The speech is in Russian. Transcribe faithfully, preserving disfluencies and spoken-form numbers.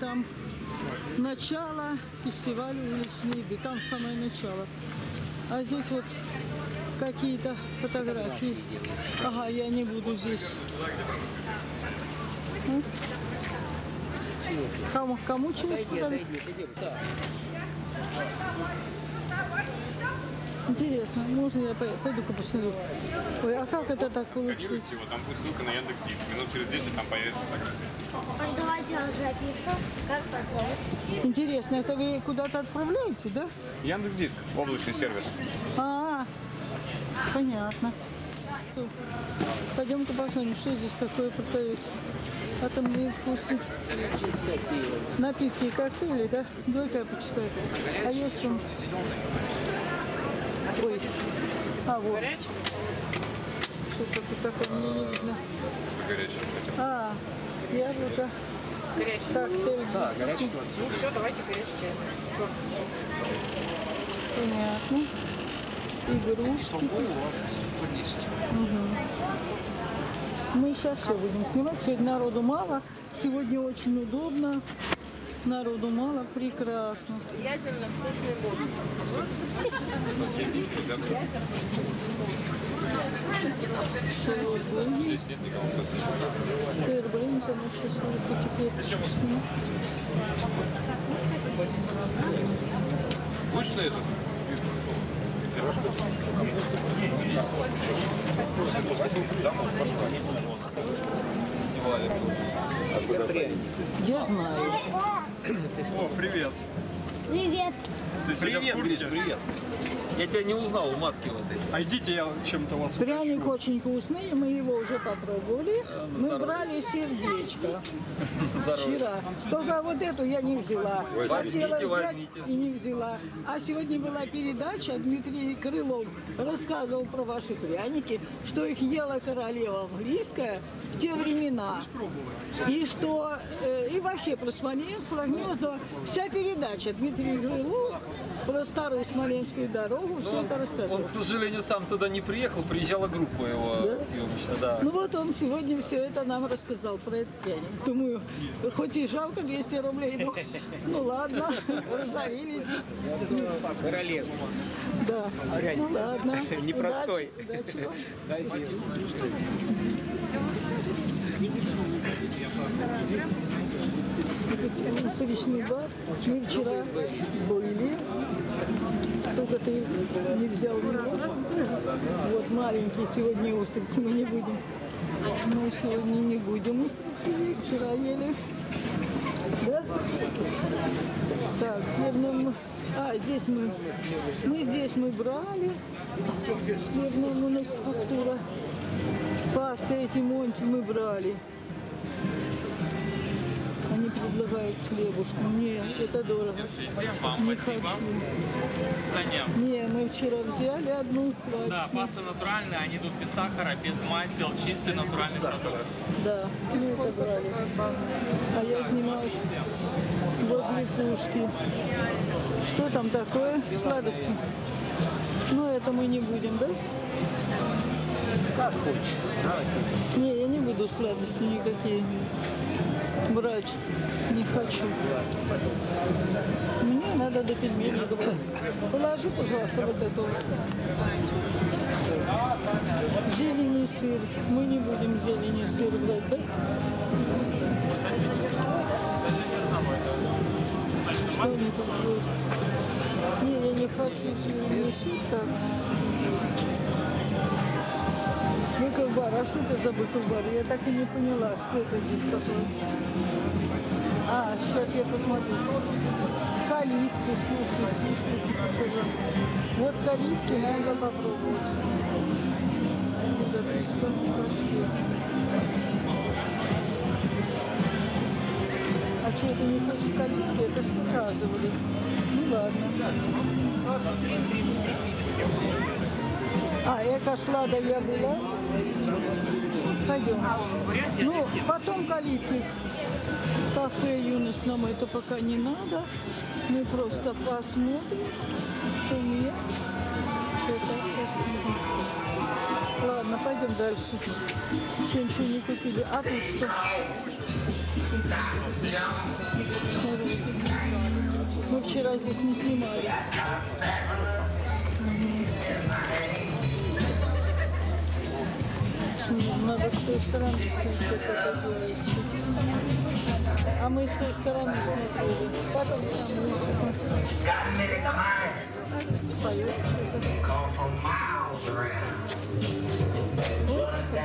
там начало фестиваля уличной еды. Там самое начало. А здесь вот какие-то фотографии. Ага, я не буду здесь. Кому, кому чего сказали? Интересно, можно я пойду-ка посмотрю? Ой, а как это так получилось? Сканируйте его, там будет ссылка на Яндекс.Диск. Минут через десять там появится фотография. Давайте запишу, как потом. Интересно, это вы куда-то отправляете, да? Яндекс.Диск, облачный сервис. А, понятно. Пойдем-ка посмотрим, что здесь такое продается. Атомные вкусы. Напитки и коктейли, да? Давай-ка я почитаю. А есть он? Ой. А, вот. Что-то тут такое мне не видно. Горячий. А, яблоко. Горячий? Коктейль. Да, горячий у вас. Ну все, давайте горячий чай. Что? Понятно. Игрушки. У вас сто десять. Мы сейчас все будем снимать. Сегодня народу мало. Сегодня очень удобно. Народу мало. Прекрасно. Ядерно вкусный бокс. Шаурма. Здесь нет никого совсем. Сыр, брынза, ну сейчас вот теперь. Хочешь это? Я знаю. О, привет. Привет. Ты сегодня в Привет, куртке? Гриш, привет. Я тебя не узнал в маске в этой. А идите, я чем-то вас Пряник угощу. очень вкусный, мы его уже попробовали. Мы здоровье. брали сердечко Здорово. вчера. Только вот эту я не взяла. Возьмите, Хотела взять возьмите. и не взяла. А сегодня была передача, Дмитрий Крылов рассказывал про ваши пряники, что их ела королева английская в те времена. И что, э, и вообще про Смоленск, про Гнездо, вся передача Дмитрий Крылов про старую Смоленскую дорогу, все это рассказывал. Он, к сожалению, сам туда не приехал, приезжала группа его Да? съемочная, да. Ну вот он сегодня все это нам рассказал про этот пряник. Думаю, хоть и жалко двести рублей, но ну ладно, разорились. Королевство. Да, ну ладно. Непростой. Удачи, удачи. Встречный бар. Мы вчера были. Только ты не взял его. Вот маленький сегодня устрицы мы не будем. Мы сегодня не будем устрицы есть. Вчера ели. Да? Так, хлебным... А, здесь мы... Мы здесь мы брали. Хлебная мануфактура. Пасты эти монти мы брали. Они предлагают хлебушку. Не, это дорого. Не хочу. Не, мы вчера взяли одну. Да, паста натуральная, они идут без сахара, без масел, чистый натуральный продукт. Да, мы это брали. А я занимаюсь возле пушки. Что там такое? Сладости. Ну, это мы не будем, да? Как хочешь. Не, я не буду сладости никакие брать. Не хочу. Мне надо до пельменей добрать. Положи, пожалуйста, вот эту. Зелень и сыр. Мы не будем зелень и сыр брать, да? Что они тут будут? Не, я не хочу зелень и сыр. Так. Быковбар. А что это за быковбар? Я так и не поняла, что это здесь такое. А, сейчас я посмотрю. Калитки, слушай, слушай. Вот калитки надо попробовать. Вот это почти. А что, это не хочешь калитки? Это же показывали. Ну ладно. А, эко-слада я была. Пойдем. Ну, потом калитки. Кафе «Юность» нам это пока не надо. Мы просто посмотрим, что нет. Что-то посмотрим. Ладно, пойдем дальше. Что ничего не купили. А тут что? вчера здесь не снимали. Мгм. Надо с той стороны снять, как это делается. А мы с той стороны смотрели. Потом там выступим. Встает.